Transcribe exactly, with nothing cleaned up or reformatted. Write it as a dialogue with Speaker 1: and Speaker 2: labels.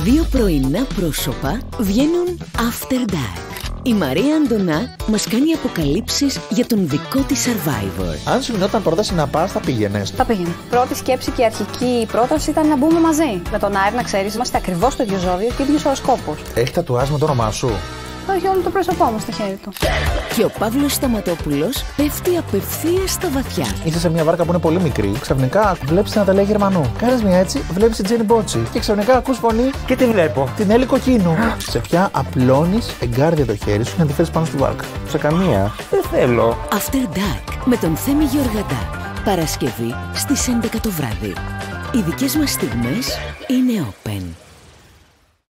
Speaker 1: Δύο πρωινά πρόσωπα βγαίνουν After Dark. Η Μαρία Αντωνά μας κάνει αποκαλύψεις για τον δικό της Survivor.
Speaker 2: Αν σου γινόταν πρόταση να πας, θα πήγαινες?
Speaker 3: Θα πήγαινε. Πρώτη σκέψη και αρχική πρόταση ήταν να μπούμε μαζί. Με τον Άρη, να ξέρεις, είμαστε ακριβώς το ίδιο ζώδιο και ίδιος οροσκόπος.
Speaker 2: Έχει τατουάζ με το όνομά σου?
Speaker 3: Έχει όλο το πρόσωπό μου στο χέρι του.
Speaker 1: Και ο Παύλος Σταματόπουλος πέφτει απευθείας στα βαθιά.
Speaker 2: Είσαι σε μια βάρκα που είναι πολύ μικρή. Ξαφνικά βλέπεις να τα λέει Γερμανού. Κάνεις μια έτσι, βλέπεις την Τζένι Μπότσι. Και ξαφνικά ακούς φωνή.
Speaker 4: Και τι βλέπω?
Speaker 2: Την Έλλη Κοκκίνου. Σε ποια απλώνεις εγκάρδια το χέρι σου να τη φέρεις πάνω στη βάρκα?
Speaker 4: Σε καμία. Δεν θέλω.
Speaker 1: After Dark με τον Θέμη Γεωργαντά. Παρασκευή στις έντεκα το βράδυ. Οι δικές μας στιγμές είναι open.